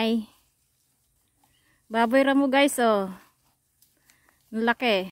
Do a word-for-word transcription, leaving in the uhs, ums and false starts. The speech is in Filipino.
Hi. Baboy ra mo guys oh. Ang laki.